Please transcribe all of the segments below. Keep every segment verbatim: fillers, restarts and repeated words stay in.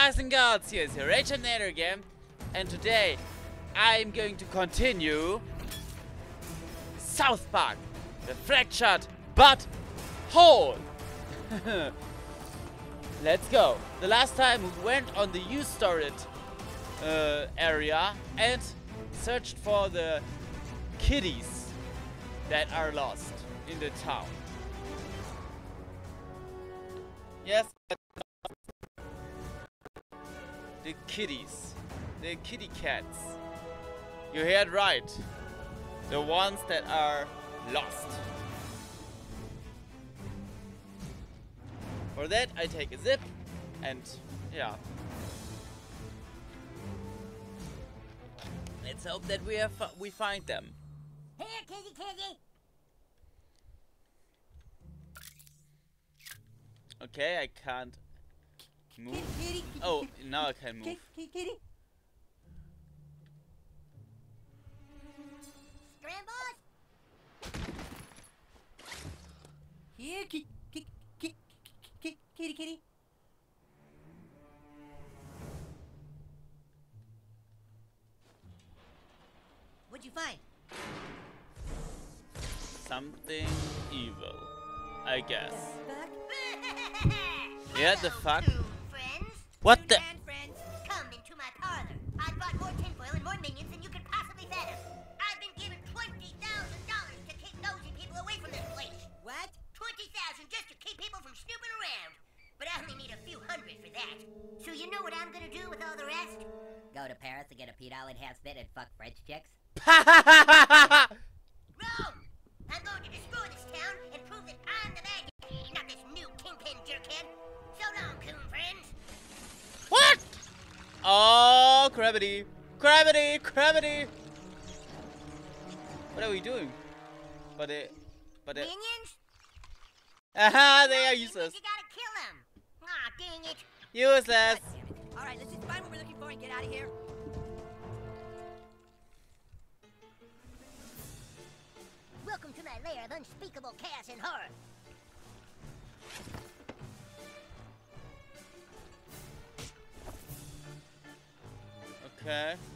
guys and girls, here is your Rachel Nader again, and today I'm going to continue South Park, the fractured but whole. Let's go. The last time we went on the used storage uh, area and searched for the kitties that are lost in the town. Yes, the kitties, the kitty cats. You heard right, the ones that are lost. For that I take a zip and yeah. Let's hope that we have we find them. Here, kitty, kitty. Okay, I can't move. Kitty, kitty, Oh, now I can move. Kitty, kitty. Scrambles. Here, kitty, kitty, kitty, kitty, kitty. What'd you find? Something evil, I guess. Back? Yeah, the fuck? Hello, friends. What the? And friends, come into my parlor. I've brought more tinfoil and more minions than you could possibly fathom. I've been given twenty thousand dollars to keep nosy people away from this place. What? Twenty thousand just to keep people from snooping around. But I only need a few hundred for that. So you know what I'm gonna do with all the rest? Go to Paris and get a pedal enhancement and fuck French chicks? Wrong! I'm going to destroy this town and prove that I'm the bad guy, not this new kingpin jerkhead. So long, coon friends. What? Oh, gravity, gravity, gravity. What are we doing? But it, but it. Minions? Aha, they No, are minions, useless. You gotta kill them. Aw, dang it. Useless. Alright, let's just find what we're looking for and get out of here. Welcome to my lair of unspeakable chaos and horror. Okay.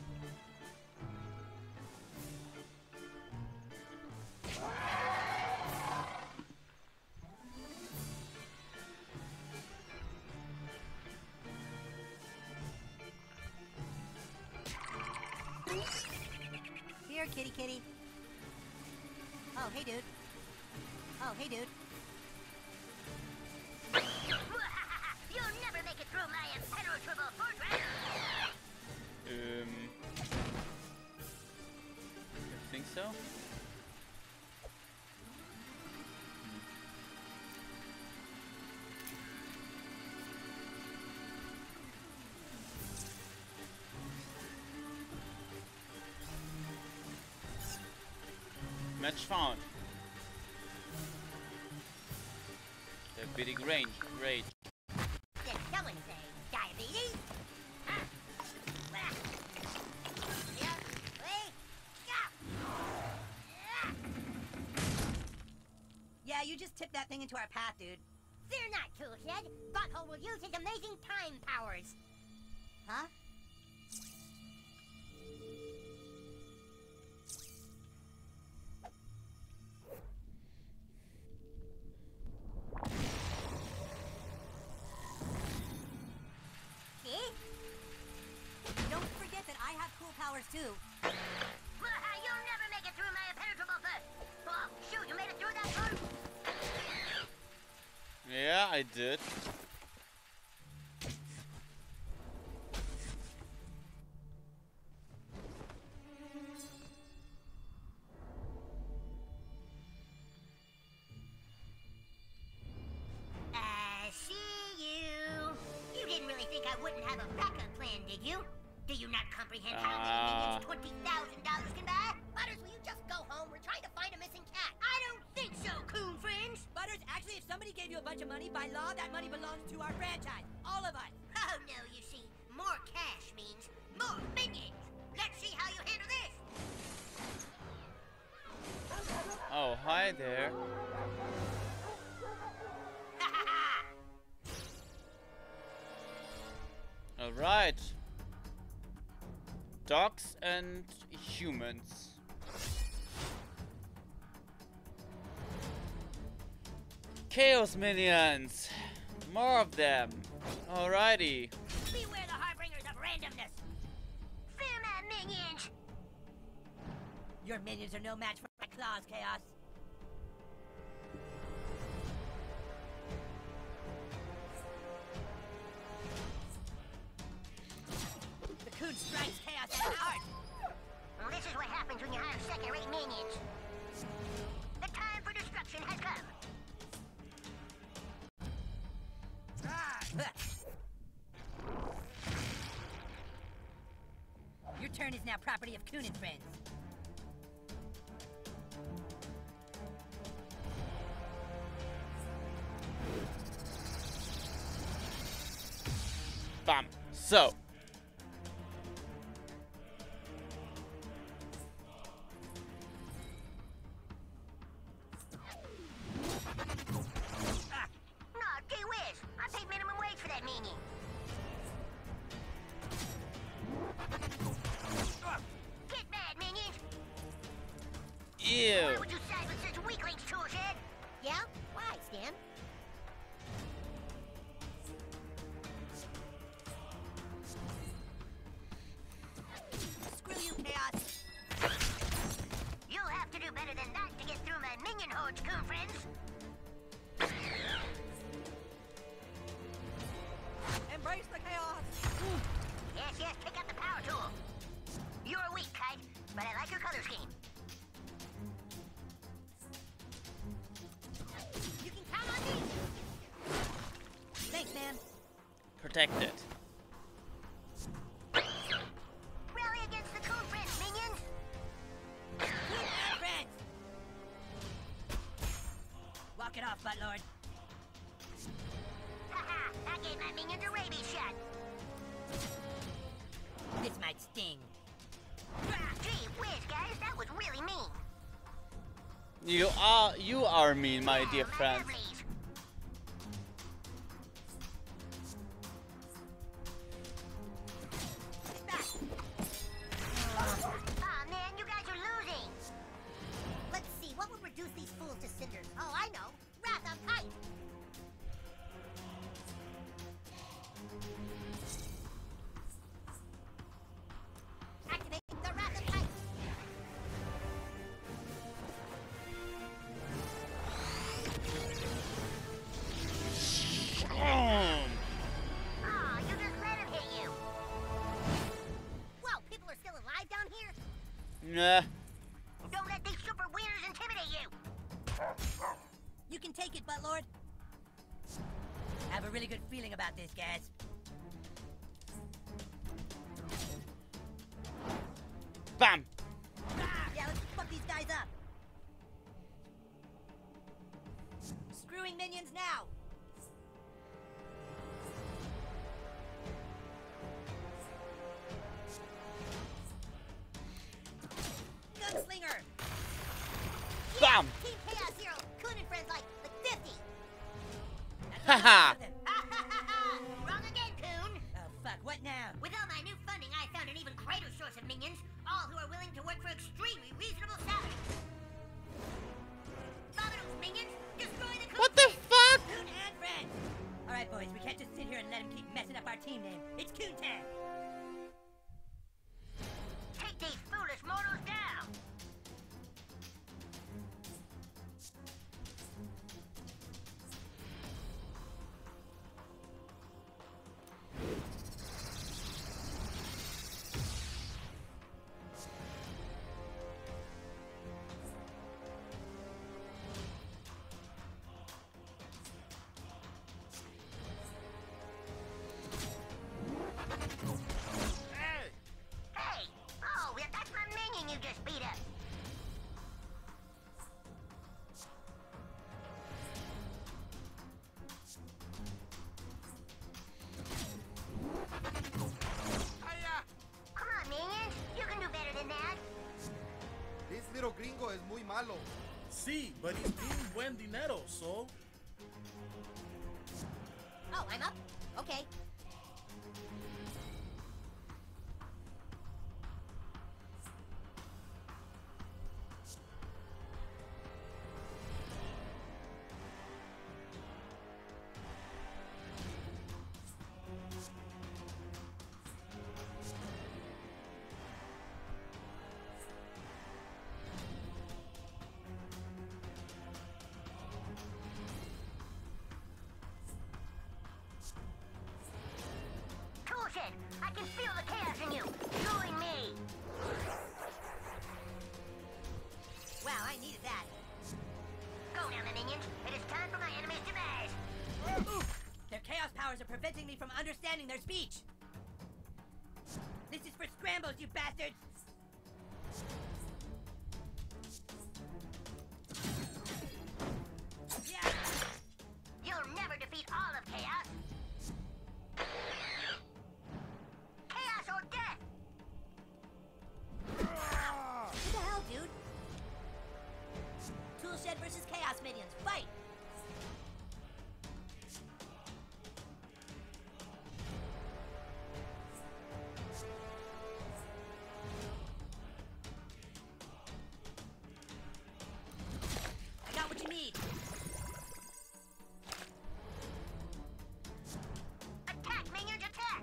Here, kitty kitty. Oh, hey, dude. Oh, hey, dude. You'll never make it through my impenetrable fortress. Um. I think so. Match found. The bidding range, great. Did someone say diabetes? Huh? Blah. Yeah, wait, stop. Yeah, you just tipped that thing into our path, dude. Fear not, Toolshed. Butthole will use his amazing time powers. Huh? Don't forget that I have cool powers too. You'll never make it through my impenetrable foot. Oh, shoot, you made it through that door? Yeah, I did. I see you. You didn't really think I wouldn't have a backup plan, did you? Do you not comprehend how many Uh. minions twenty thousand dollars can buy? Butters, will you just go home? We're trying to find a missing cat. I don't think so, coon friends. Butters, actually, if somebody gave you a bunch of money, by law, that money belongs to our franchise. All of us. Oh, no, you see, more cash means more minions. Let's see how you handle this. Oh, hi there. Alright. Dogs and humans. Chaos minions! More of them. Alrighty. Beware the harbingers of randomness. Fear my minions. Your minions are no match for my claws, Chaos. The coon strikes Chaos at the heart. Well, this is what happens when you hire second-rate minions. The time for destruction has come. Your turn is now property of Coon and Friends. Bam. So. Ew. Why would you side with such weaklings, toolshed? Yeah? Why, Stan? Screw you, Chaos. You'll have to do better than that to get through my minion hordes, Coon Friends. Embrace the chaos. Yes, yes, pick up the power tool. You're weak, Kite, but I like your color scheme. You can count on me. Thanks, man. Protect it. Rally against the Coon Friends, minions. Coon and Friends. Walk it off, Buttlord. Haha, I gave my minions a rabies shot. This might sting. Gee whiz, guys, that was really mean. You are you are mean, my dear Oh, my friend. lovelies. Aw, man, you guys are losing. Let's see, what would reduce these fools to cinders? Oh, I know. Wrath of Kite. Activate the Wrath of Kite. Um, Aw, you just let him hit you. Whoa, people are still alive down here? nah. Don't let these super wieners intimidate you. You can take it, Buttlord. I have a really good feeling about this, guys. Bam. Yeah, let's fuck these guys up. Screwing minions now. Gunslinger. Bam. Team Chaos Zero. Coon and Friends like, like fifty. Haha. Wrong again, Coon. Oh, fuck, what now? With all my new funding, I found an even greater source of minions, all who are willing to work for extremely reasonable salaries. Follow those minions, destroy the Coon. What the fuck? Coon and Friends! Alright, boys, we can't just sit here and let him keep messing up our team name. It's Coon Time! Take these foolish mortals down. Hey! Hey! Oh, yeah, that's my minion you just beat up. Hiya! Come on, minions. You can do better than that. This little gringo es muy malo. Sí, but he's doing buen dinero, so... Oh, I'm up? Okay. of speech. This is for scrambles, you bastards. Yeah. You'll never defeat all of Chaos. Chaos or death! What the hell, dude? Toolshed versus Chaos Minions, fight! I got what you need. Attack, minions, attack!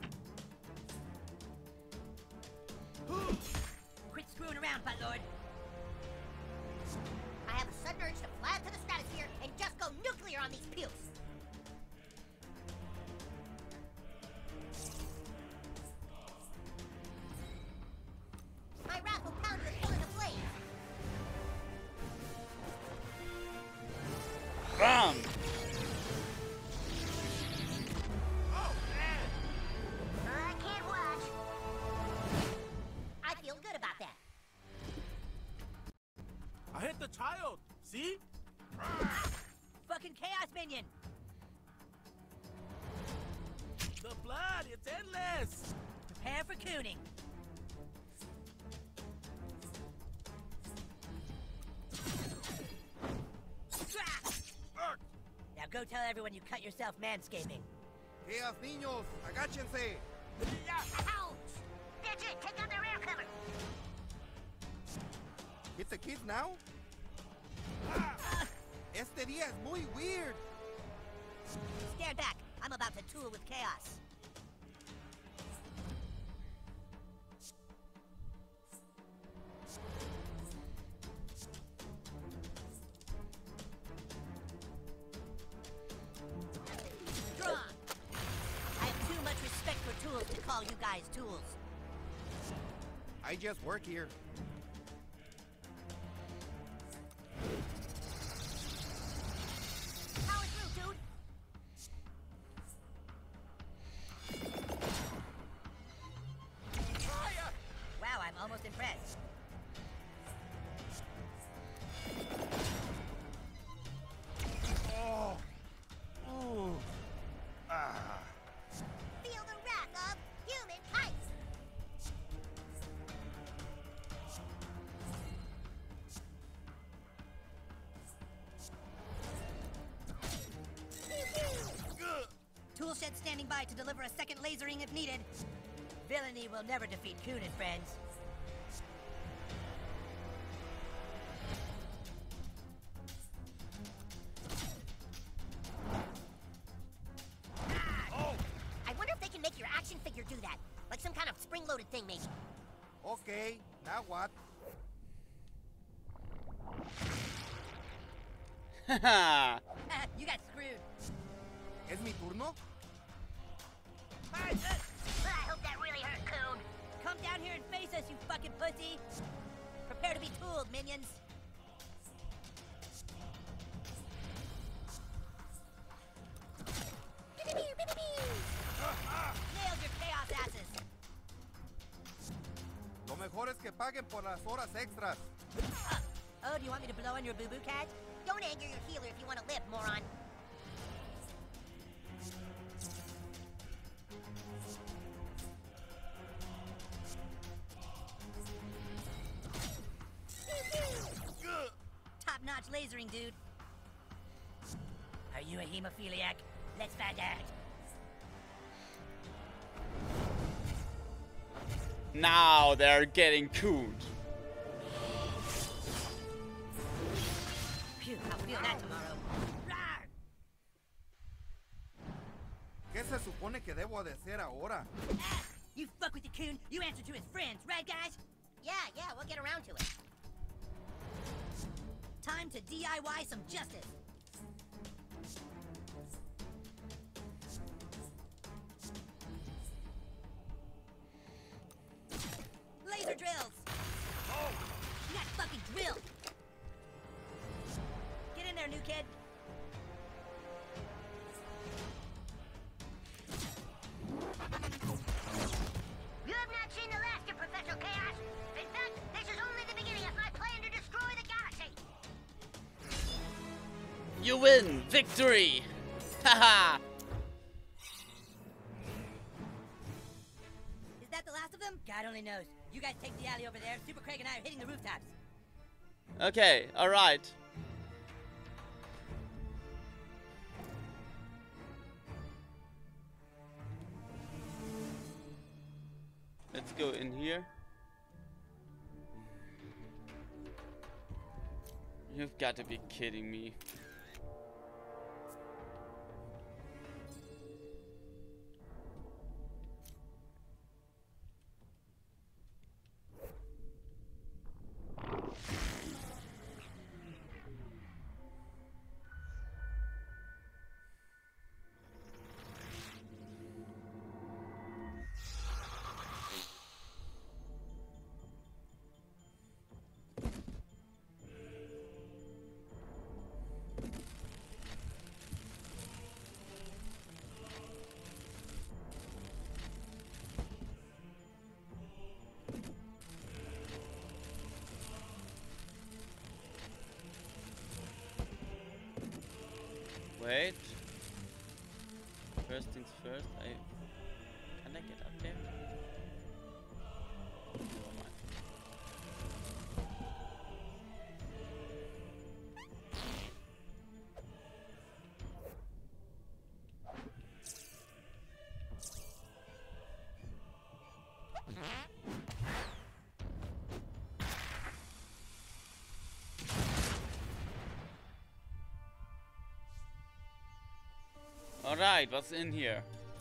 Quit screwing around, Buttlord. I have a sudden urge to fly up to the stratosphere and just go nuclear on these pukes. My wrathful pounder is going to blaze. Bam! I can't watch. I feel good about that. I hit the child. See? Fucking Chaos Minion! The blood, it's endless. Prepare for cooning. Now go tell everyone you cut yourself manscaping. Chaos niños, agáchense. Ouch! That's it, take out their air cover. Hit the kids now? Este día es muy weird. Stand back. I'm about to tool with Chaos. Draw! I have too much respect for tools to call you guys tools. I just work here. Power through, dude. Wow, I'm almost impressed. Oh. Ooh. Ah. Feel the wrath of human heights. Toolshed standing by to deliver a second lasering if needed. Villainy will never defeat Coon and friends. I wonder if they can make your action figure do that. Like some kind of spring-loaded thing, maybe. Okay, now what? Haha! You got screwed. ¿Es mi turno? But I hope that really hurt, Coon. Come down here and face us, you fucking pussy. Prepare to be tooled, minions. Nailed your chaos asses. Lo mejor es que paguen por las horas extras. Oh, do you want me to blow on your boo-boo cat? Don't anger your healer if you want to live, moron. Top-notch lasering, dude. Are you a hemophiliac? Let's find out. Now they're getting cooled. Phew, I'll feel that tomorrow. Rawr! ¿Qué se supone que debo de hacer ahora? Ah, you fuck with the Coon, you answer to his friends, right guys? Yeah, yeah, we'll get around to it. Time to D I Y some justice. Laser drills! Oh, You got fucking drilled! Get in there, new kid. You win! Victory! Haha! Is that the last of them? God only knows. You guys take the alley over there. Super Craig and I are hitting the rooftops. Okay, alright. Let's go in here. You've got to be kidding me. Wait. First things first, I... Can I get up there? Never mind. Alright, what's in here?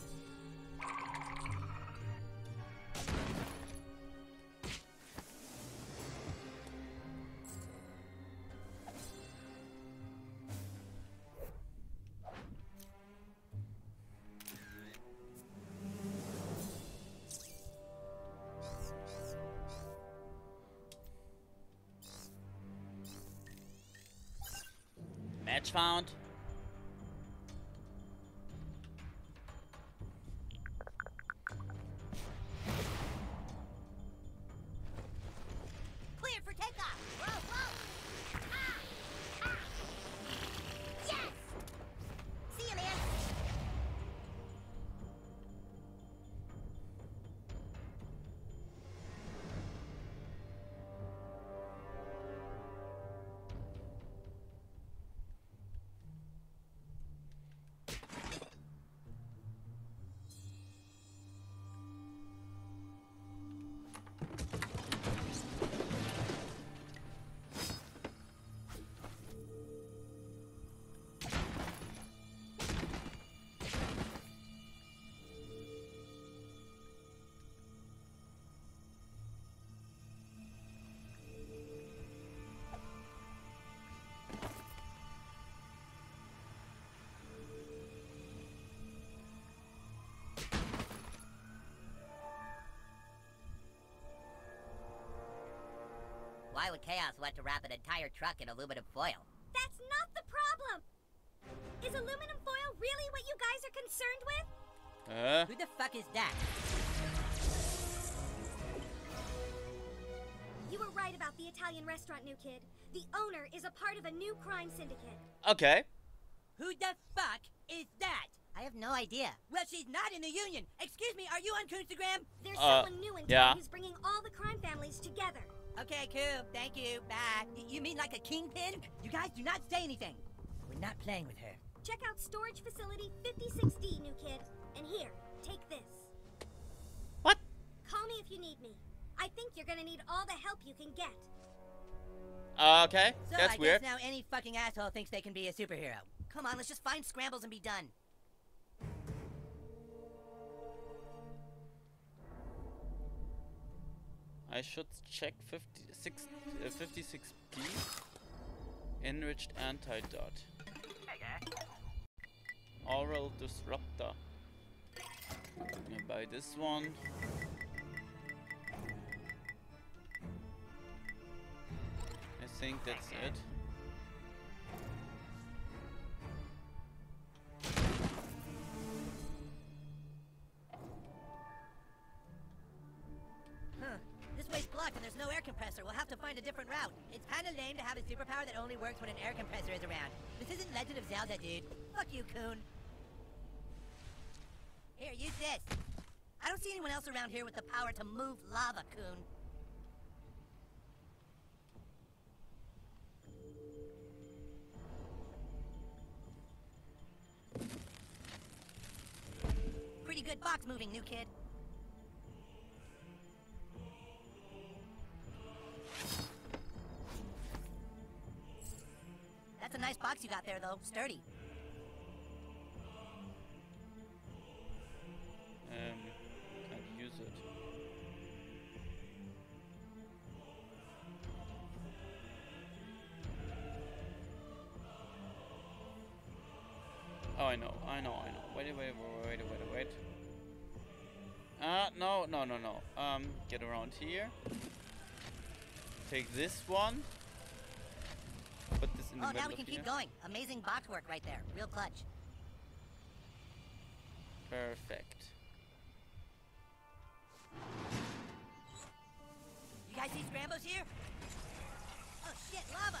Match found. Cleared for takeoff. Whoa, whoa. Ah, ah. Yes. See you, man. Why would Chaos want to wrap an entire truck in aluminum foil? That's not the problem! Is aluminum foil really what you guys are concerned with? Uh, Who the fuck is that? You were right about the Italian restaurant, new kid. The owner is a part of a new crime syndicate. okay. Who the fuck is that? I have no idea. Well, she's not in the union. Excuse me, are you on Instagram? There's Uh, someone new in yeah. town who's bringing all the crime families together. Okay, cool. Thank you. Bye. Y- you mean like a kingpin? You guys do not say anything. We're not playing with her. Check out storage facility fifty-six D, new kid. And here, take this. What? Call me if you need me. I think you're gonna need all the help you can get. Uh, okay, So that's I weird. guess now any fucking asshole thinks they can be a superhero. Come on, let's just find scrambles and be done. I should check fifty-six, uh, fifty-six P. Enriched antidote. Oral disruptor. Yeah, buy this one. I think that's it. Huh. This way's blocked and there's no air compressor. We'll have to find a different route. It's kind of lame to have a superpower that only works when an air compressor is around. This isn't Legend of Zelda, dude. Fuck you, Coon. Here, use this. I don't see anyone else around here with the power to move lava, Coon. Pretty good box moving, new kid. That's a nice box you got there, though. Sturdy. Um, can't use it. Oh, I know, I know, I know. Wait, wait, wait, wait, wait, wait, wait. Uh, no, no, no, no. Um, get around here. Take this one. Put this in the Oh, middle now we of can here. keep going. Amazing box work right there. Real clutch. Perfect. You guys see Scrambles here? Oh shit, lava!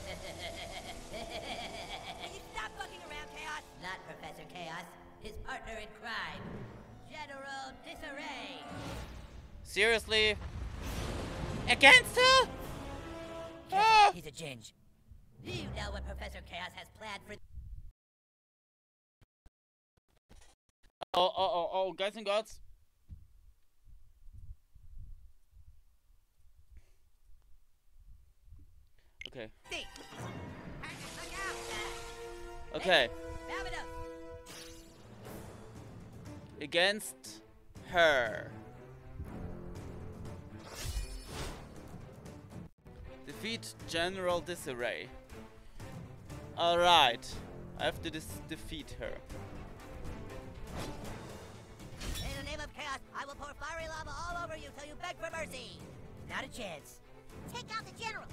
Can you stop fucking around, Chaos? Not Professor Chaos. His partner in crime. General Disarray. Seriously? Against her? Careful, Ah! he's a ginge. Do you know what Professor Chaos has planned for... Oh, oh, oh, oh, guys and gods. Okay. See? Look out! Okay. Wrap it up. Against her. Defeat General Disarray. Alright. I have to dis defeat her. In the name of Chaos, I will pour fiery lava all over you till you beg for mercy. Not a chance. Take out the general.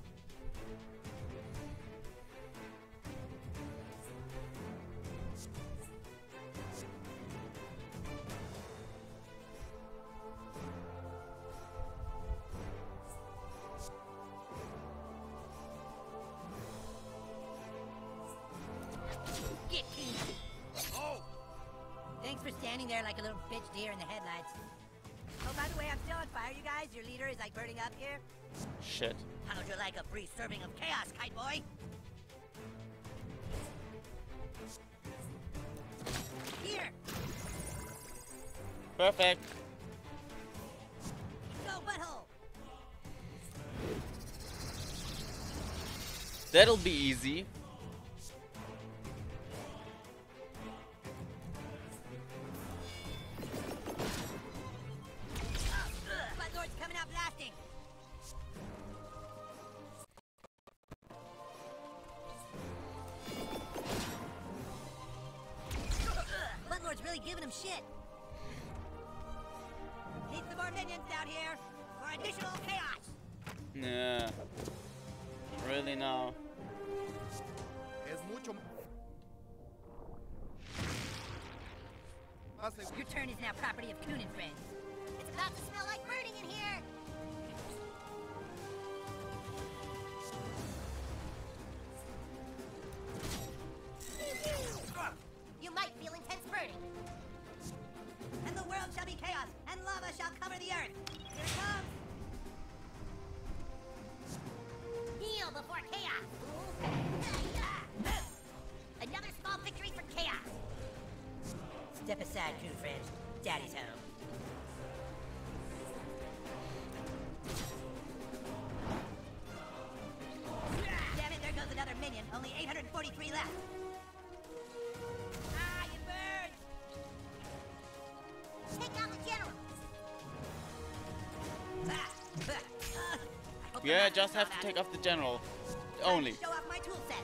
Get keen. Oh! Thanks for standing there like a little bitch deer in the headlights. Oh, by the way, I'm still on fire, you guys. Your leader is like burning up here. Shit. How'd you like a free serving of chaos, kite boy? Here! Perfect. Go, butthole! That'll be easy. Bloodlord's coming out blasting! Bloodlord's really giving him shit. Need some more minions down here for additional chaos. Yeah. Really now. Es mucho más seguro. Your turn is now property of Coon and Friends. It's about to smell like burning in here. You might feel intense burning. And the world shall be chaos, and lava shall cover the earth. Here it comes. Kneel before chaos. Another small victory for chaos. Step aside, Coon Friends. Daddy's home. Damn it, there goes another minion. Only eight hundred forty-three left. Ah, you birds! Take out the general. Ah, ah, ah. I hope the Yeah, monsters just saw have to that. take off the general. Time to Only. Show off my tool set.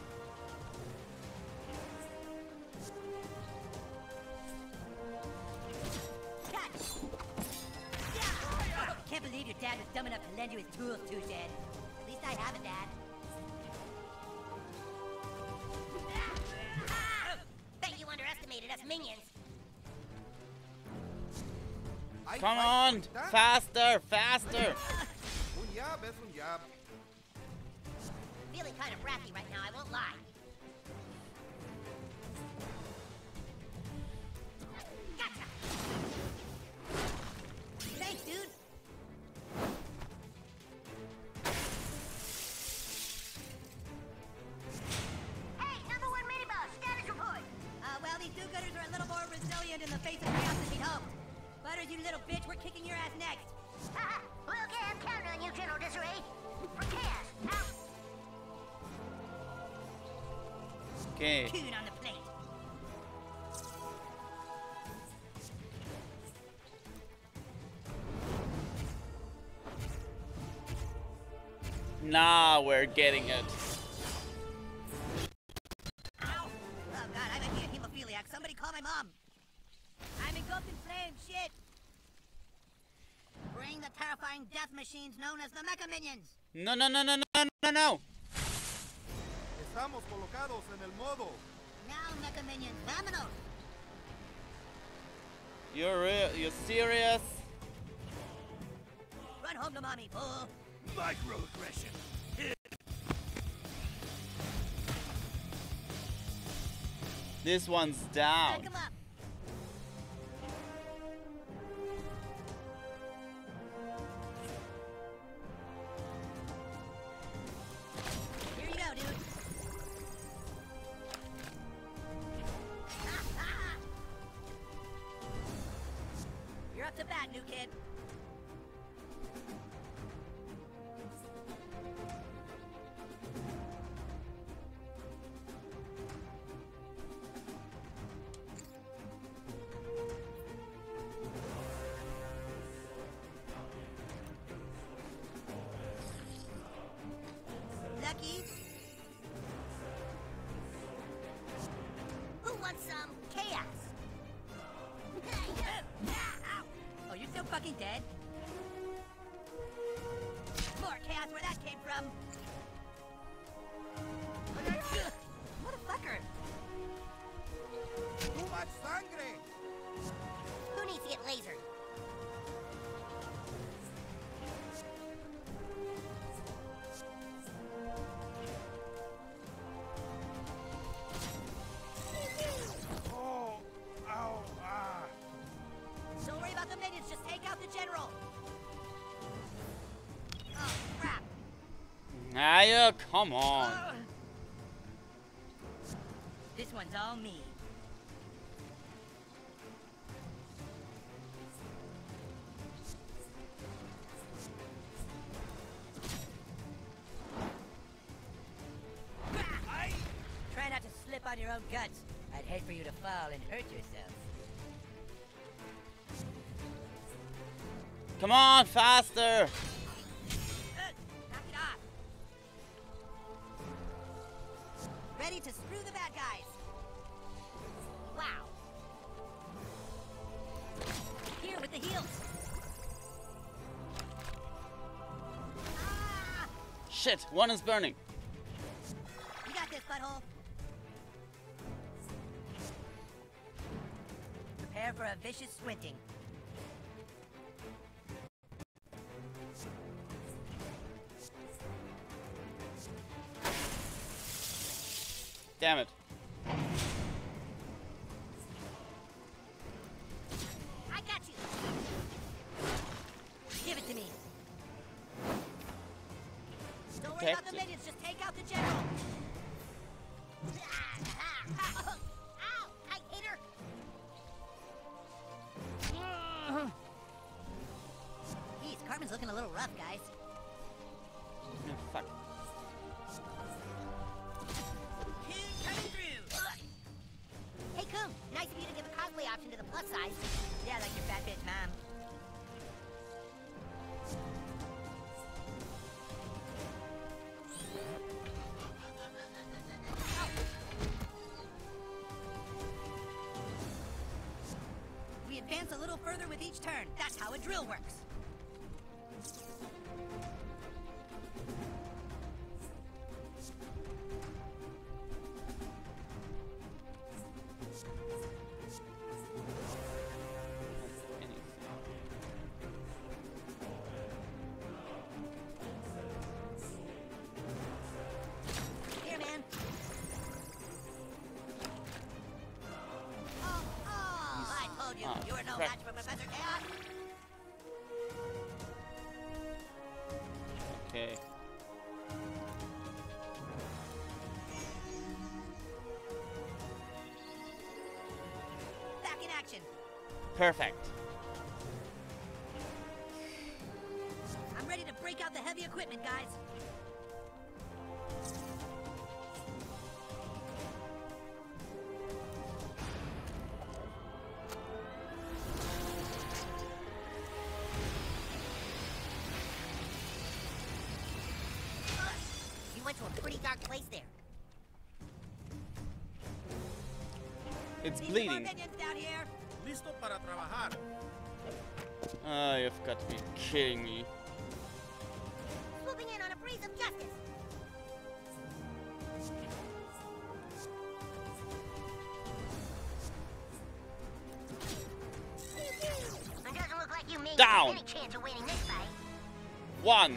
Cut. Yeah. Can't believe your dad was dumb enough to lend you his tools, Two Shed. At least I have a dad. Bet you underestimated us minions. Hay Come fight on! ahorita. Faster! Faster! jab es un jab. Feeling kind of bratty right now, I won't lie. Gotcha! Thanks, dude! Hey, number one mini-boss, status report! Uh, well, these do-gooders are a little more resilient in the face of chaos than we'd hoped. Butters, you little bitch, we're kicking your ass next! Haha, well, okay, I'm counting on you, General Disarray. For chaos, out! Okay. Coon on the plate. Now we're getting it. Ow! Oh god, I might be a hemophiliac. Somebody call my mom. I'm engulfed in flames. Shit! Bring the terrifying death machines known as the Mecha Minions. No, no, no, no, no, no, no. Estamos colocados en el modo. Now, Mecha Minions, vámonos! You're real? You're serious? Run home to mommy, fool! Microaggression. This one's Back down. him up! Here you go, dude! You're up to bat, new kid. Lucky. Who wants some chaos? Oh, you're still fucking dead? More chaos where that came from. Motherfucker! Too much sangre. Who needs to get lasered? Oh, ow, ah. Don't worry about the minions, just take out the general. Oh, crap. Aya, come on. Ugh. This one's all me. Try not to slip on your own guts. I'd hate for you to fall and hurt yourself. Come on, faster. Uh, knock it off. Ready to screw the bad guys. Wow. Here with the heels. Ah! Shit, one is burning. You got this, butthole. Prepare for a vicious squinting. Damn it. I got you. Give it to me. Don't worry about the Protect it. minions, just take out the general. Ow! Tight hitter! Geez, Carmen's looking a little rough, guys. Oh, fuck. Coon coming through! Hey, Coon! Nice of you to give a cosplay option to the plus size. Yeah, like your fat bitch mom. We advance a little further with each turn. That's how a drill works. You are no Crap. match for Professor Chaos. Okay. Back in action. Perfect. I'm ready to break out the heavy equipment, guys. You went to a pretty dark place there. It's Need some more bleeding. minions down here. Listo para trabajar. Oh, you've got to be kidding me. Swooping in on a breeze of justice. It doesn't look like you made Down. any chance of winning this fight. One.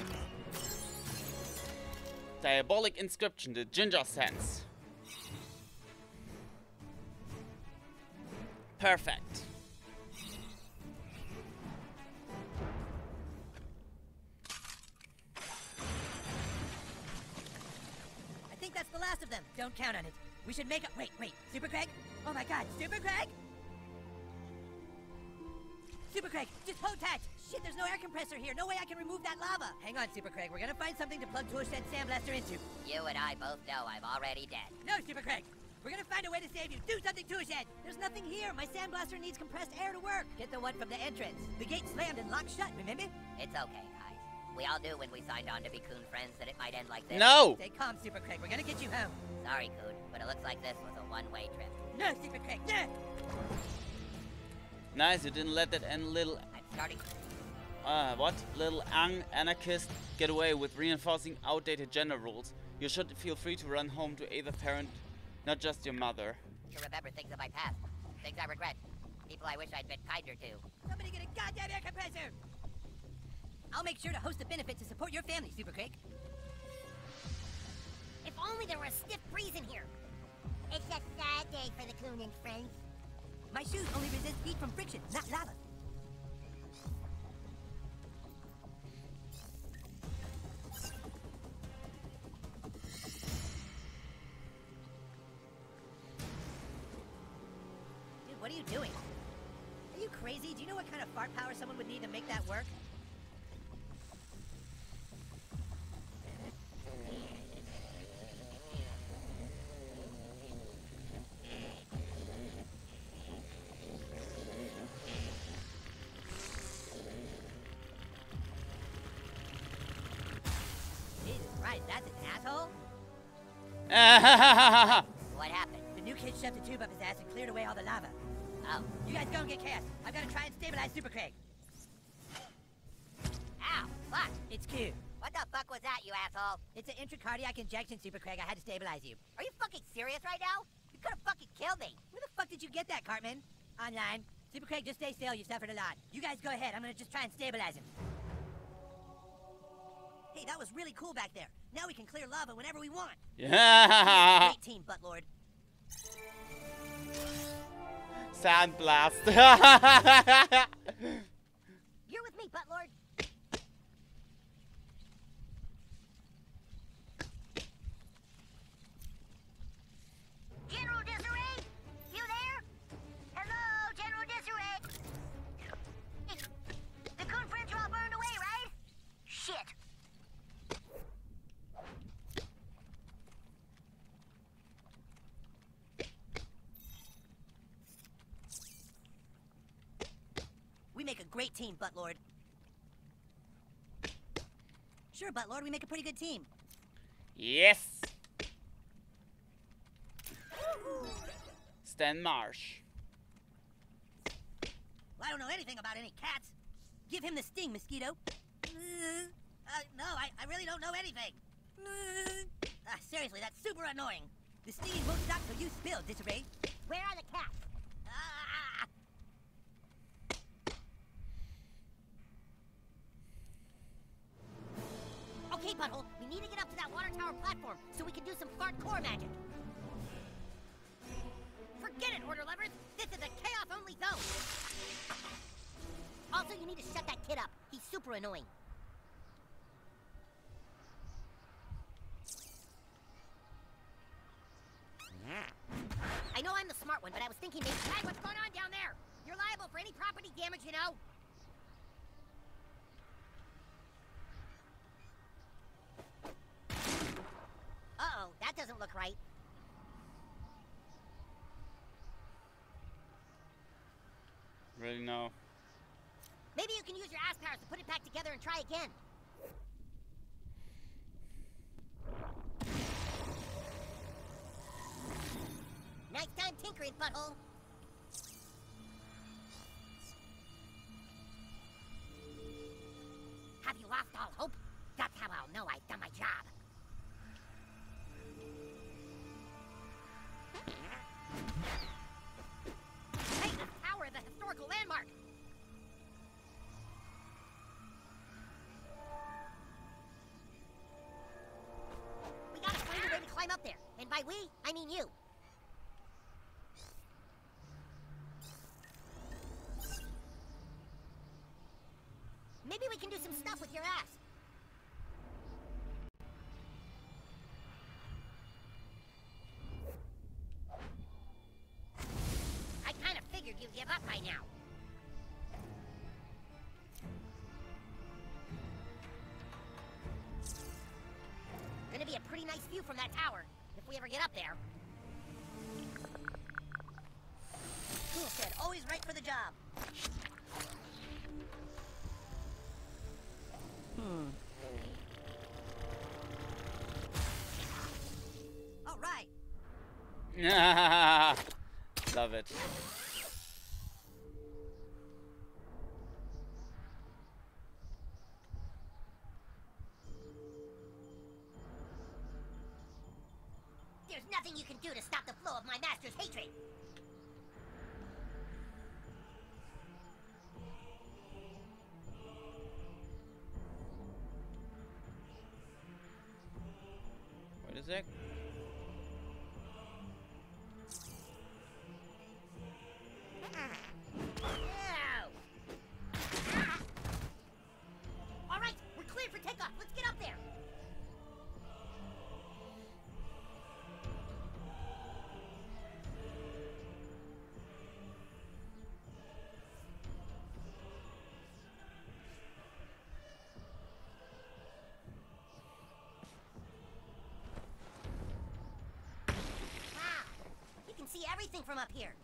Diabolic inscription, the ginger sense. Perfect. I think that's the last of them. Don't count on it. We should make a- Wait, wait. Super Craig? Oh my god, Super Craig? Super Craig, just hold tight. Shit, there's no air compressor here. No way I can remove that lava. Hang on, Super Craig. We're gonna find something to plug Tushed's sandblaster into. You and I both know I'm already dead. No, Super Craig. We're gonna find a way to save you. Do something, Tushed. There's nothing here. My sandblaster needs compressed air to work. Get the one from the entrance. The gate slammed and locked shut, remember? It's okay, guys. We all knew when we signed on to be Coon friends that it might end like this. No! Stay calm, Super Craig. We're gonna get you home. Sorry, Coon, but it looks like this was a one-way trip. No, Super Craig. No! Nice, you didn't let that end little I'm starting. uh what? Little ang anarchist get away with reinforcing outdated gender rules. You should feel free to run home to either parent, not just your mother. To remember things of my past. Things I regret. People I wish I'd been kinder to. Somebody get a goddamn air compressor! I'll make sure to host a benefit to support your family, Super Craig. If only there were a stiff breeze in here. It's a sad day for the Coon and friends. My shoes only resist heat from friction, not lava. Dude, what are you doing? Are you crazy? Do you know what kind of fart power someone would need to make that work? Jesus Christ, that's an asshole? What happened? The new kid shoved a tube up his ass and cleared away all the lava. Oh. You guys go and get Cass. I've got to try and stabilize Super Craig. Ow! Fuck! It's Q. What the fuck was that, you asshole? It's an intracardiac injection, Super Craig. I had to stabilize you. Are you fucking serious right now? You could've fucking killed me. Where the fuck did you get that, Cartman? Online. Super Craig, just stay still. You suffered a lot. You guys go ahead. I'm gonna just try and stabilize him. Hey, that was really cool back there. Now we can clear lava whenever we want. Yeah. Great team, Buttlord. Sandblast. You're with me, Buttlord. General Disarray? You there? Hello, General Disarray. The Coon friends are all burned away, right? Shit. We make a great team, Buttlord. Sure, Buttlord, we make a pretty good team. Yes. Stan Marsh. Well, I don't know anything about any cats. Give him the sting, Mosquito. Uh, no, I, I really don't know anything. Ah, seriously, that's super annoying. The stinging won't stop till you spill, Disarray. Where are the cats? Ah! Okay, Butthole, we need to get up to that water tower platform so we can do some fart core magic. For Forget it, Order Lovers! This is a chaos-only zone! Also, you need to shut that kid up. He's super annoying. I know I'm the smart one, but I was thinking maybe... Hey, what's going on down there? You're liable for any property damage, you know? Uh-oh, that doesn't look right. Really no. Maybe you can use your ass powers to put it back together and try again. Nice time tinkering, butthole. Have you lost all hope? That's how I'll know I've done my job. Hey, this tower is a historical landmark. We gotta find a way to climb up there. And by we, I mean you. Maybe we can do some stuff with your ass. I kind of figured you'd give up by now. Gonna be a pretty nice view from that tower, if we ever get up there. Cool said, always right for the job. Hmm. All right. Love it. There's nothing you can do to stop the flow of my master's hatred. Wait a sec. All right, we're cleared for takeoff. Let's get up there. Wow, you can see everything from up here.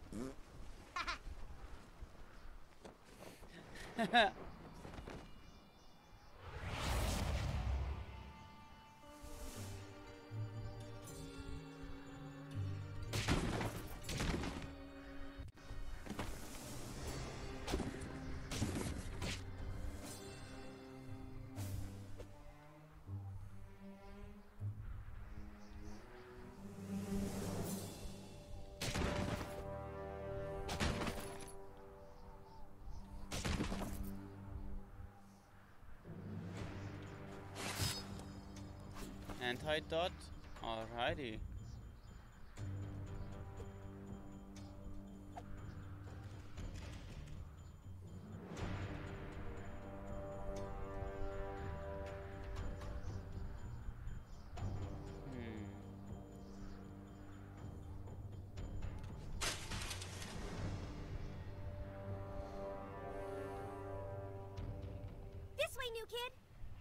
Anti-dot? Alrighty. This way, new kid.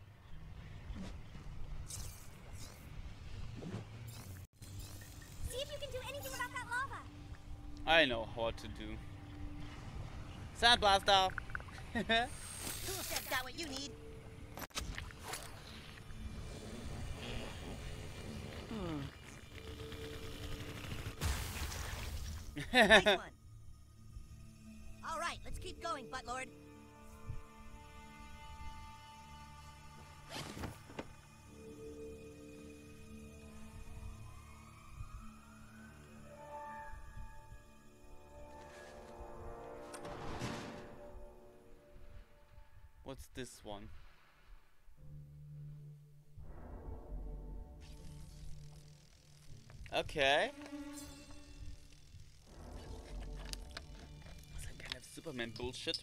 See if you can do anything about that lava. I know what to do. Sand blaster. Cool said got what you need. Nice one. All right, let's keep going, Buttlord. What's this one? Okay. Superman bullshit.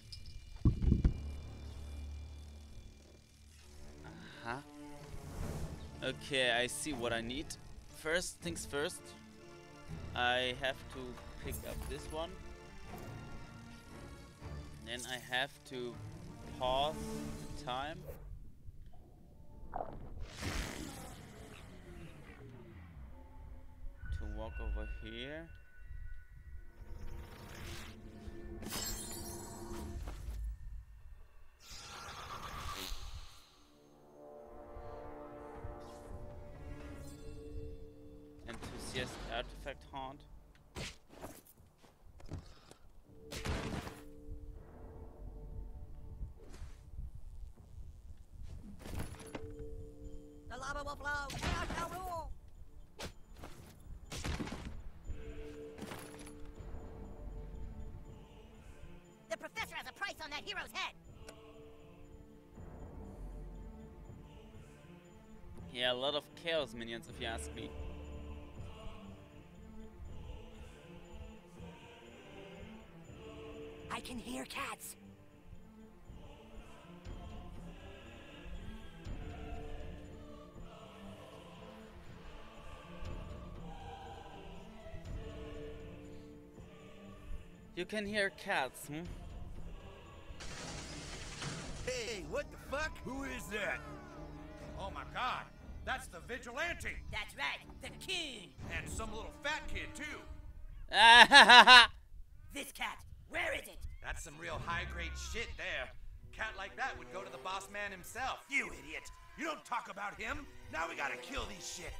Uh-huh. Okay, I see what I need. First things first, I have to pick up this one. Then I have to pause the time. To walk over here. Enthusiast artifact haunt. The lava will flow. Chaos shall rule. The professor has a price on that hero's head. Yeah, a lot of chaos minions if you ask me. I can hear cats. You can hear cats, hmm? Hey, what the fuck? Who is that? Oh my god, that's the vigilante! That's right, the king. And some little fat kid, too. This cat, where is it? That's some real high-grade shit there. Cat like that would go to the boss man himself. You idiot! You don't talk about him! Now we gotta kill these shit!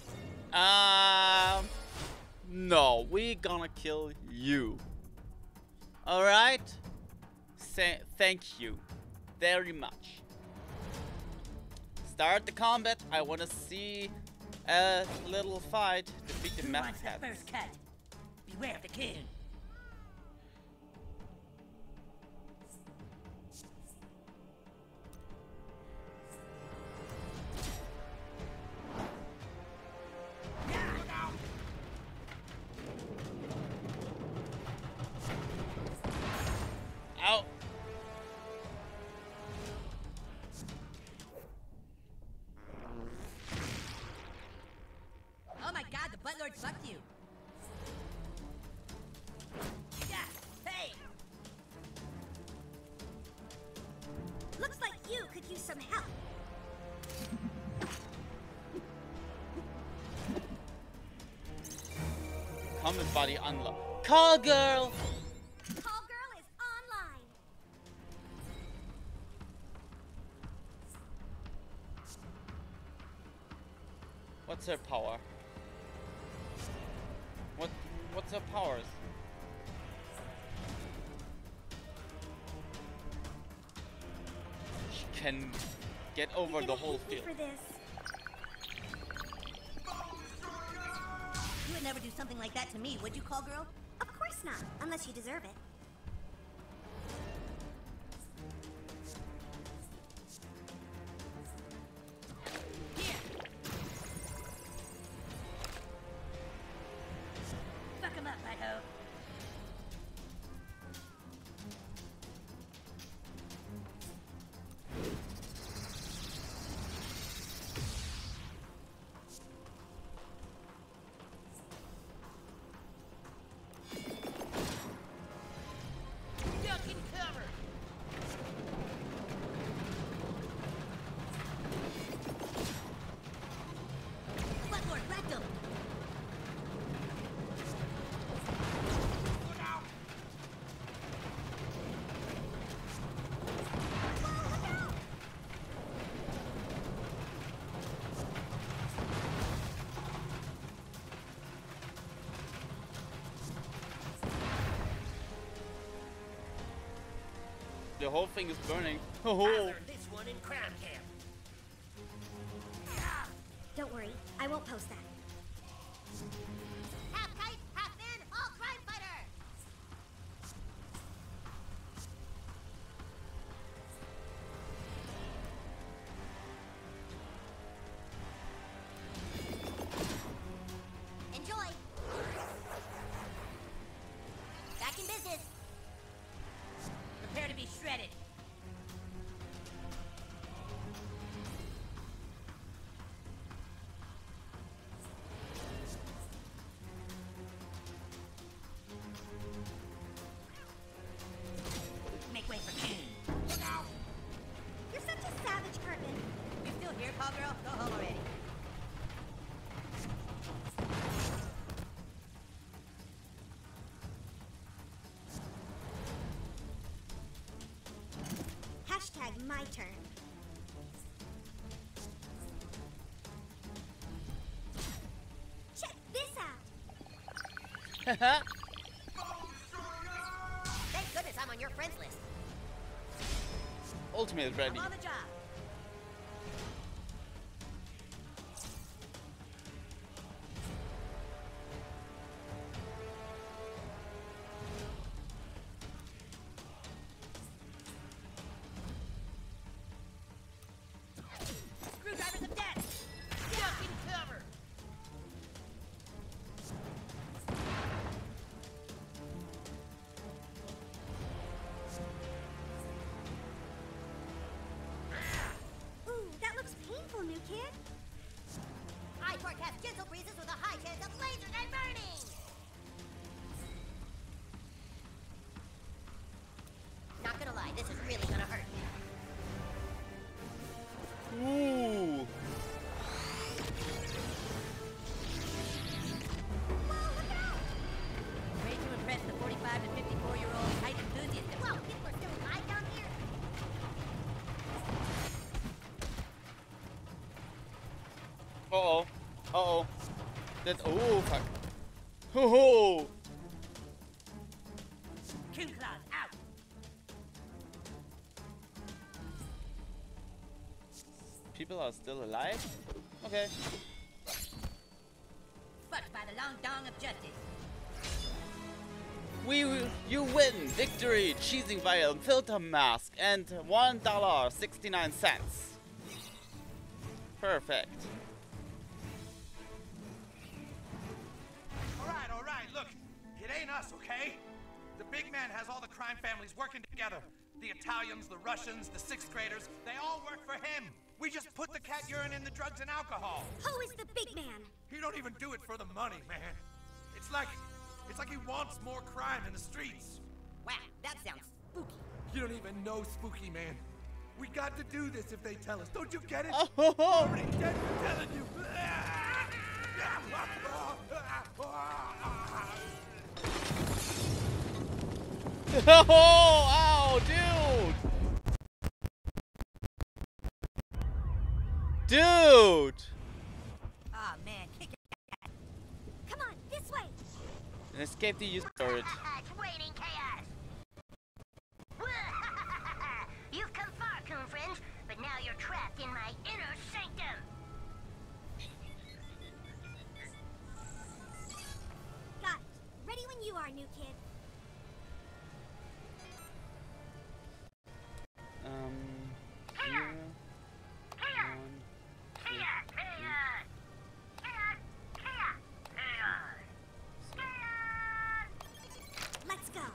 um, no, we gonna kill you. Alright? Say thank you very much. Start the combat. I wanna see a little fight. Defeat the Who meth wants the cats. first cut? Beware of the king. Ow. Oh my god, the buttlord fucked you. Yeah, hey! Looks like you could use some help. Combat body unlock. Call girl. Call girl is online. What's her power? What? What's her powers? She can get over You're the gonna whole hate me field. for this. You would never do something like that to me, would you, call girl? Of course not, unless you deserve it. Here! Fuck him up, I hope. Duck and cover! Buttlord, wrecked him! The whole thing is burning. Oh. learned this one in Crown Camp. Don't worry, I won't post that. Half kite, half man, all crime fighter! Enjoy! Back in business! girl. Go home already. Hashtag my turn. Check this out. Thank goodness I'm on your friends list. Ultimate ready. I'm on the job. Screwdrivers of death. Duck in cover. Ooh, that looks painful, new kid. I forecast gentle breezes with a high chance of lasers and burning. Not gonna lie, this is really gonna hurt. Ooh. Ready to impress the forty-five to fifty-four year old height enthusiast. Whoa, people are still alive down here? Uh oh. Uh oh. That's. Oh, fuck. Ho ho. Coon claws out. People are still alive? Okay. Fucked by the long dong of justice. We, you win! Victory! Cheesing vial, filter mask, and one dollar sixty-nine cents. Perfect. All right, all right, look, it ain't us, okay? The big man has all the crime families working together. The Italians, the Russians, the sixth graders, they all work for him. We just put the cat urine in the drugs and alcohol. Who is the big man? He don't even do it for the money, man. It's like, it's like he wants more crime in the streets. Wow, that sounds spooky. You don't even know Spooky, man. We got to do this if they tell us. Don't you get it? Oh ho ho! Already dead for telling you. Oh, ow, dude! Dude! Aw, oh, man, kick it. Come on, this way. And escape the user storage. It's waiting chaos. You've come far, coon friends, but now you're trapped in my inner sanctum. Got it. Ready when you are, new kid. Um, zero, one, two, Let's go.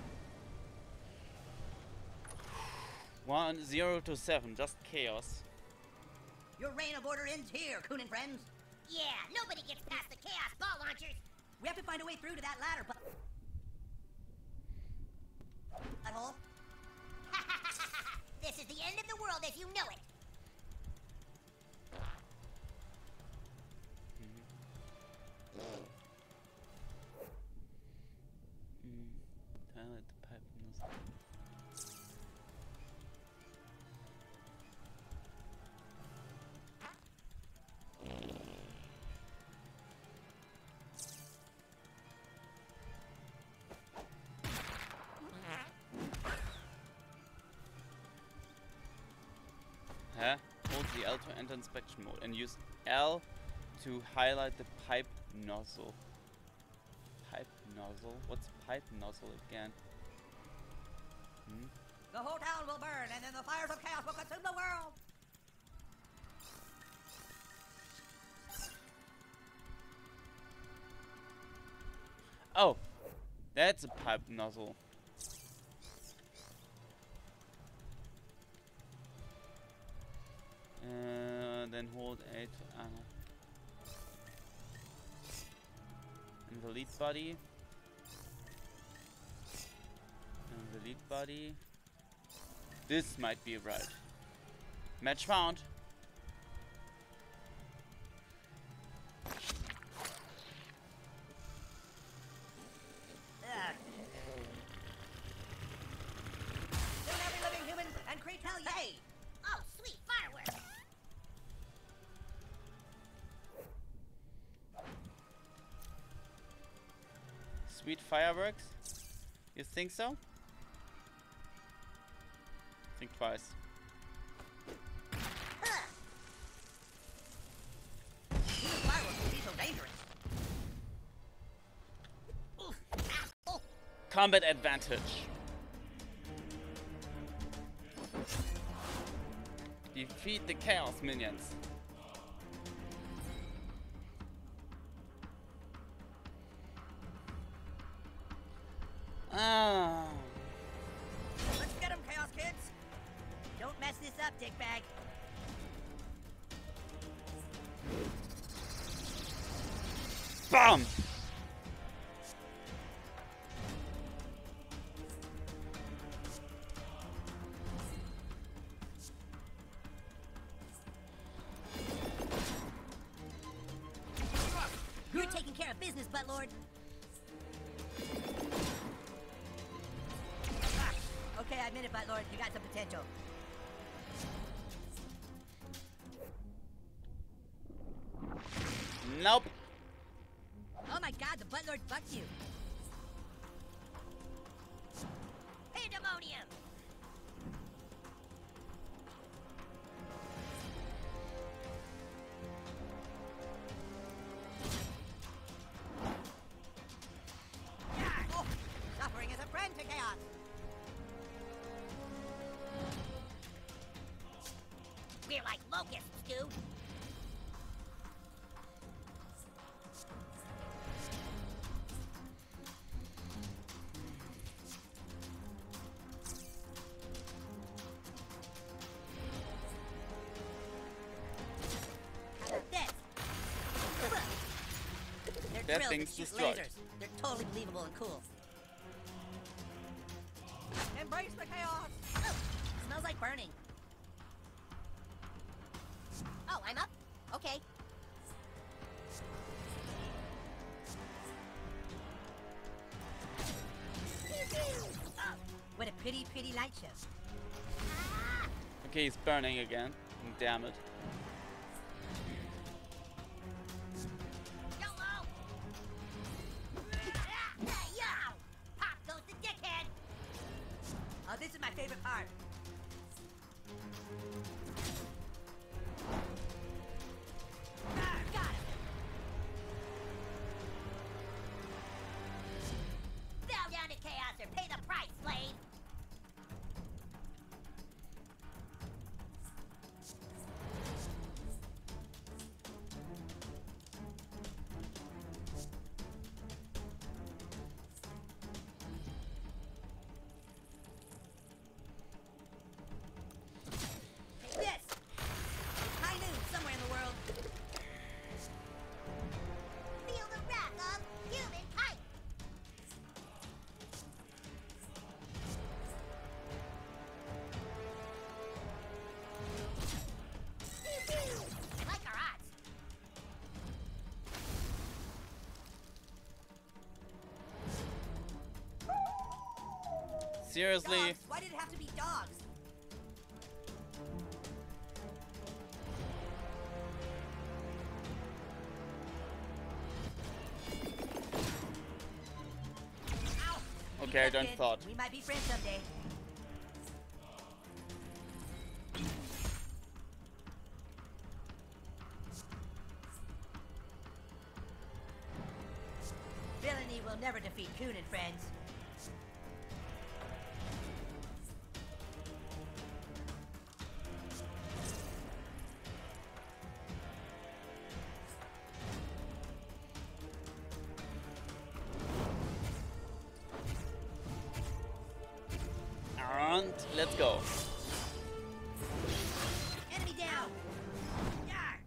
one, zero to seven, just chaos. Your reign of order ends here, Coon and friends. Yeah, nobody gets past the chaos ball launchers. We have to find a way through to that ladder, but... Butthole. This is the end of the world as you know it. Mm, Highlight the pipe nozzle. Huh? Hold the L to enter inspection mode and use L to highlight the pipe nozzle. Pipe nozzle? What's pipe nozzle again? Hmm? The whole town will burn, and then the fires of chaos will consume the world. Oh! That's a pipe nozzle. Uh, then hold A to uh, and the lead body. And the lead body. This might be right. Match found. Ugh. Don't every living human and creature. Hell yeah. Hey! Oh, sweet fireworks. Sweet fireworks? You think so? Think twice. These fireworks can be so dangerous. Oof. Ah. Oh. Combat advantage. Defeat the chaos minions. Ah. Let's get them, Chaos Kids. Don't mess this up, dickbag. Bam! You're taking care of business, Buttlord. Ah, okay, I admit it, Buttlord. You got some potential. Nope. Oh my god, the Buttlord fucked you. Pandemonium. Yeah. Oh, suffering is a friend to chaos. We're like locusts, dude. How about this? They're That drilled thing's to shoot destroyed. lasers. They're totally believable and cool. Embrace the chaos! Oh, smells like burning. Oh, I'm up? Okay. Oh, what a pretty, pretty light show. Okay, he's burning again. Damn it. YOLO! Yow! Pop goes the dickhead! Oh, this is my favorite part. Ah, got him. Bow down to chaos or pay the price, slave! Take this. It's high noon somewhere in the world. Feel the wrath of humankind! I like our odds. Seriously? Dogs. Why did it have to be dogs? Ow. Okay, I Keep up, don't kid. thought. We might be friends someday. Villainy will never defeat Coon and friends. And let's go. Enemy down! Yarr!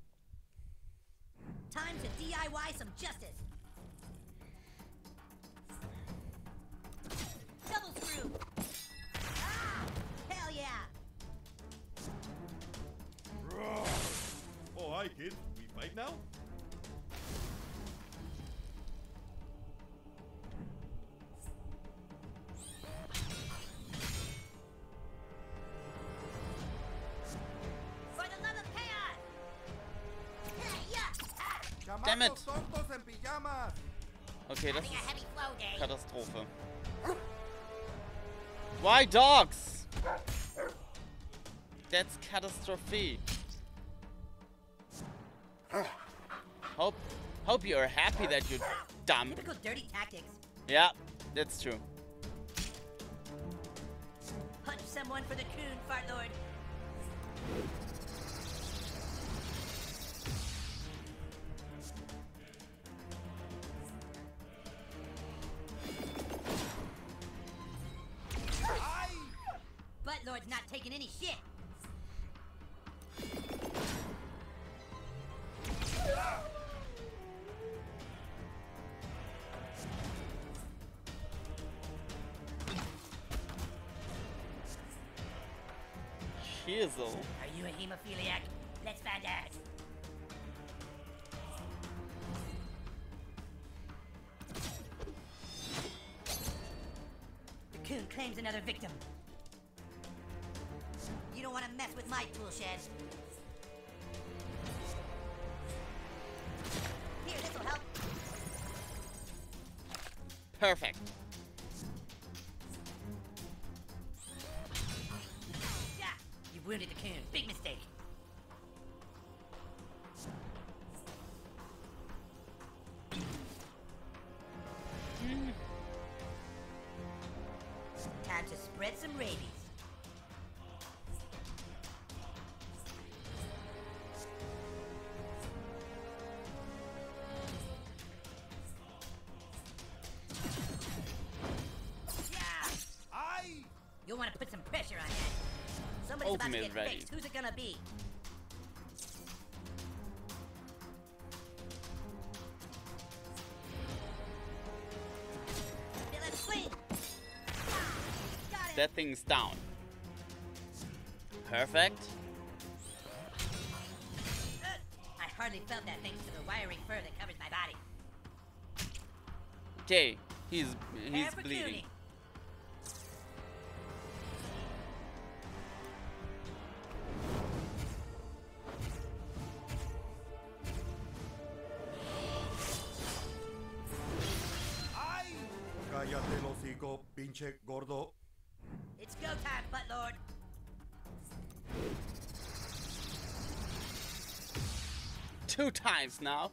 Time to D I Y some justice. Double screw! Ah! Hell yeah! Oh, hi, kid. We fight now? Damn it! Okay, das Having a ist heavy flow day. Katastrophe. Why dogs? That's catastrophe. Hope, hope you are happy that you're dumb. Typical dirty tactics. Yeah, that's true. Punch someone for the coon, fart lord. Butt lord's not taking any shit. Shizzle. Are you a hemophiliac? Let's find out. The coon claims another victim. You don't want to mess with my tool shed. Here, this'll help. Perfect. Yeah, you wounded the coon. Big mistake. Time to spread some rabies. You'll want to put some pressure on that. Somebody's about to Ultimate get ready. fixed. Who's it gonna be? Okay, let's swing. Got him. That thing's down. Perfect. Uh, I hardly felt that thanks to the wiry fur that covers my body. Okay, he's he's Prepare for bleeding. tuning. Cállate el hocico, pinche gordo. It's go time, butt lord. Two times now.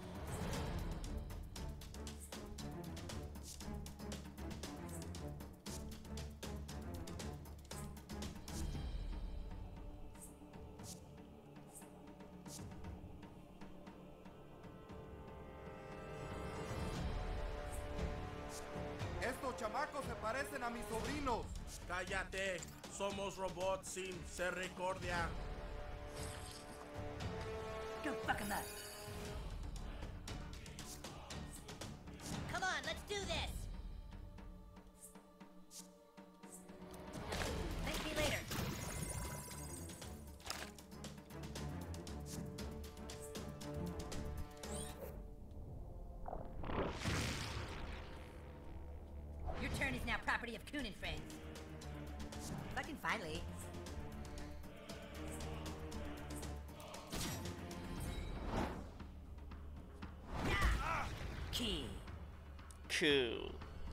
Estos chamacos se parecen a mis sobrinos. Cállate, somos robots sin misericordia. Go fuck him up. Come on, let's do this. Thank me later. Your turn is now property of Coon and Friends. Fucking finally. Key. Cool.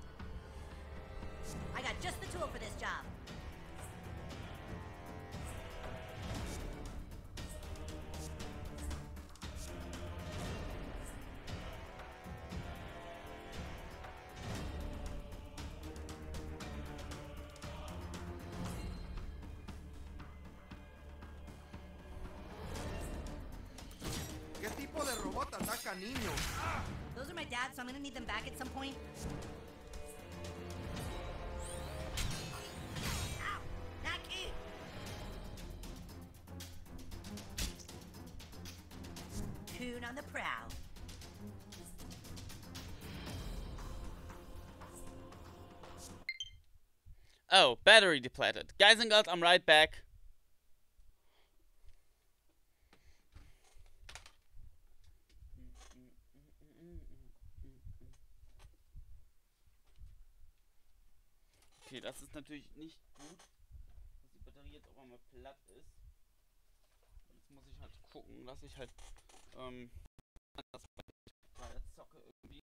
I got just the tool for this job. ¿Qué tipo de robot ataca niños? Those are my dad's, so I'm gonna need them back at some point. Ow! Not cute! Coon on the prowl. Oh, battery depleted. Guys and girls, I'm right back. Okay, das ist natürlich nicht gut, dass die Batterie jetzt auf einmal platt ist. Jetzt muss ich halt gucken, dass ich halt ähm, das zocke irgendwie.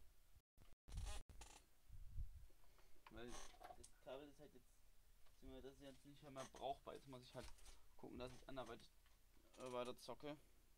Weil das Kabel ist halt jetzt, das ist jetzt nicht mehr brauchbar. Jetzt muss ich halt gucken, dass ich anderweitig äh, weiter zocke.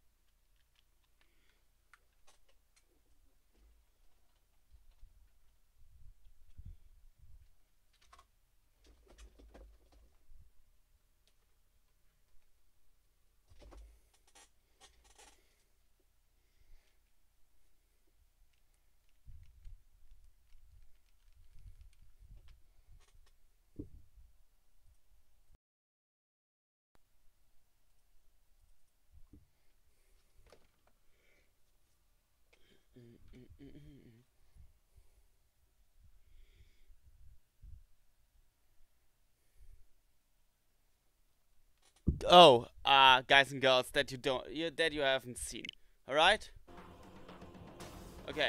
Oh, uh, guys and girls that you don't, you, that you haven't seen. All right? Okay.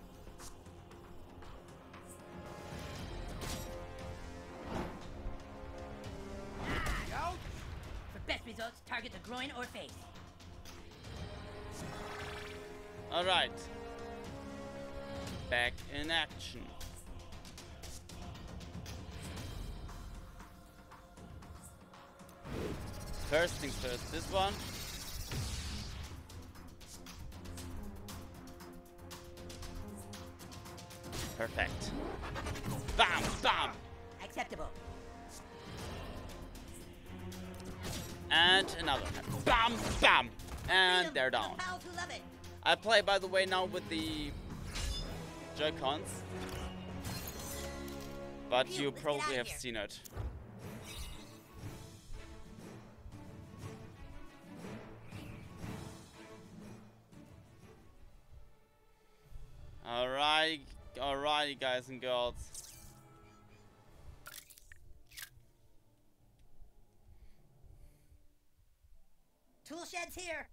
Go. For best results, target the groin or face. All right. Back in action. First things first, this one. Perfect. Bam, bam. Acceptable. And another. Bam, bam. And they're down. Pals who love it. I play, by the way, now with the Joy-Cons. But you probably have seen it. Alright, alrighty, guys and girls. Tool shed's here.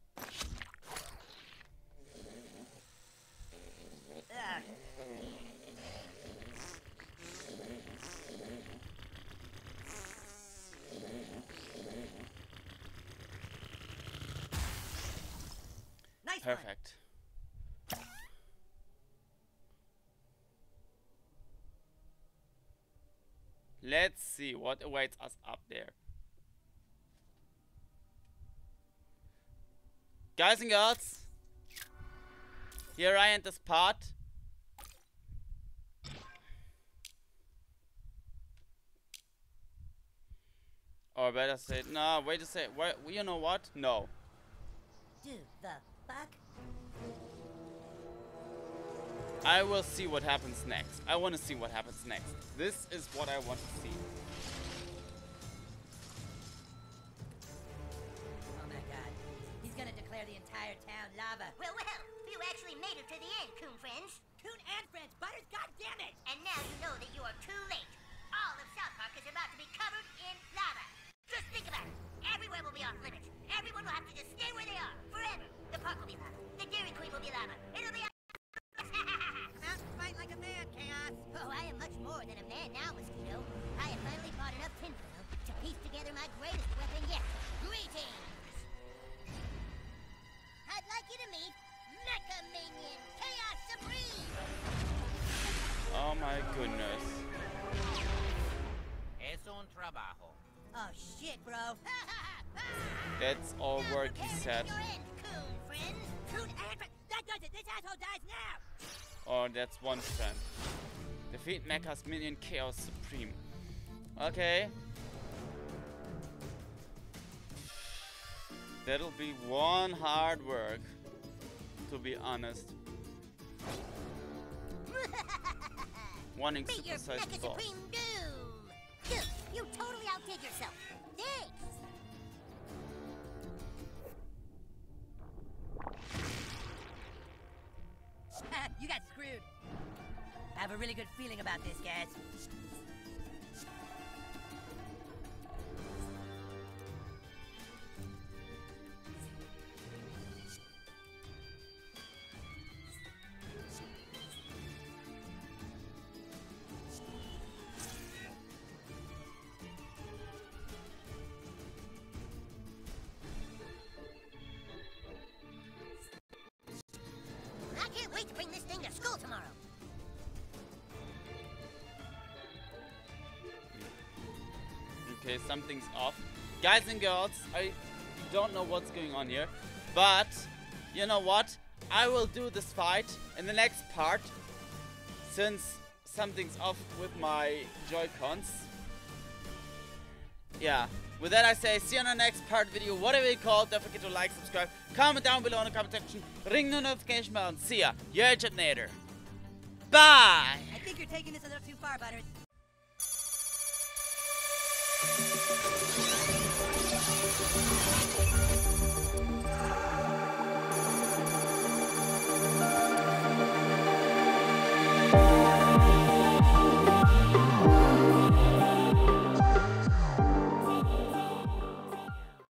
Ugh. Nice one. Perfect. Let's see what awaits us up there. Guys and girls, here I end this part. Or better say, no, wait a second. Wait, you know what? No. Do the fuck? I will see what happens next. I want to see what happens next. This is what I want to see. Oh my god. He's gonna declare the entire town lava. Well, well, you actually made it to the end, Coon friends. Coon and friends, Butters, goddammit! And now you know that you are too late. All of South Park is about to be covered in lava. Just think about it. Everywhere will be off limits. Everyone will have to just stay where they are forever. The park will be lava. The Dairy Queen will be lava. It'll be. Come out and fight like a man, Chaos! Oh, I am much more than a man now, Mosquito. I have finally bought enough tinfoil to piece together my greatest weapon yet. Greetings! I'd like you to meet Mecha Minion Chaos Supreme! Oh my goodness. Es un trabajo. Oh shit, bro. That's all Now work, he prepare said. for your end, Coon friends. Coon and friends! That does it! This asshole dies now! Oh, that's one percent. Defeat Mecha's minion Chaos Supreme. Okay. That'll be one hard work, to be honest. Wanting Meet your supersized Mecha boss. Supreme Doom! Dude, you totally outdid yourself. Thanks! You got screwed. I have a really good feeling about this, guys. I can't wait to bring this tomorrow. Okay, something's off. Guys and girls, I don't know what's going on here. But, you know what? I will do this fight in the next part. Since something's off with my Joy-Cons. Yeah. With that I say, see you on the next part video, whatever you call it. Don't forget to like, subscribe, comment down below in the comment section, ring the notification bell, and see ya. Your Agent Nader. Bye! I think you're taking this a little too far, Butters.